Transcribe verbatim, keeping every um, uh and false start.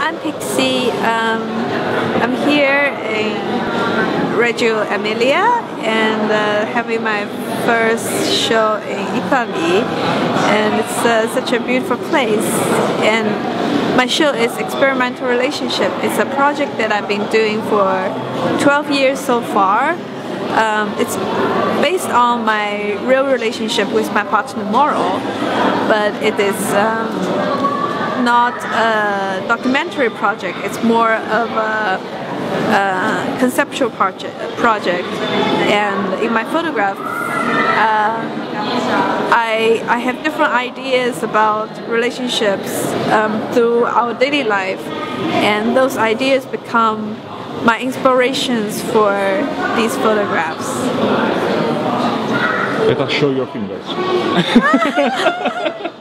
I'm Pixy. Um, I'm here in Reggio Emilia and uh, having my first show in Italy, and it's uh, such a beautiful place. And my show is Experimental Relationship. It's a project that I've been doing for twelve years so far. Um, it's based on my real relationship with my partner Moro, but it is um, not a documentary project. It's more of a, a conceptual project. Project, and in my photograph, uh, I I have different ideas about relationships um, through our daily life, and those ideas become my inspirations for these photographs. Let us show your fingers.